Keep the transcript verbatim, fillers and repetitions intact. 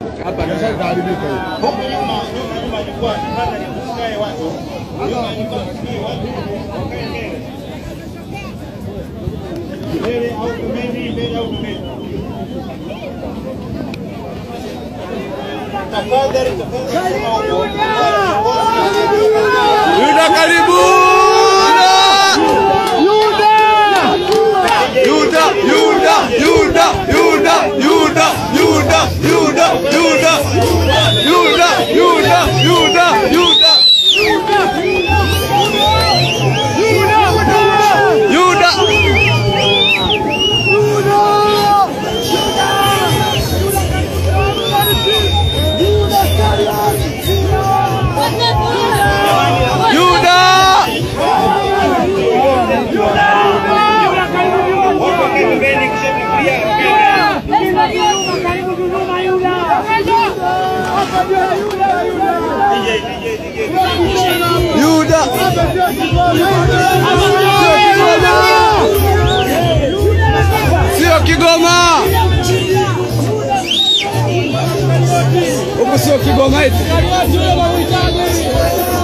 Hapa ndio taharibika hiyo. Huko nyuma nyuma nyuma jukwaa kwanza ni kusikae watu. Nyuma nyuma kusikae watu. Mbele au pembeni, mbele au pembeni. Tafadhali tafadhali. Yuda karibu. Yuda! Yuda, Yuda, Yuda, Yuda, Yuda, Yuda, Yuda, Yuda. Yuda, Yuda, Yuda, Yuda. Yuda. Yuda. Sio Kigoma. Huko sio Kigoma eti.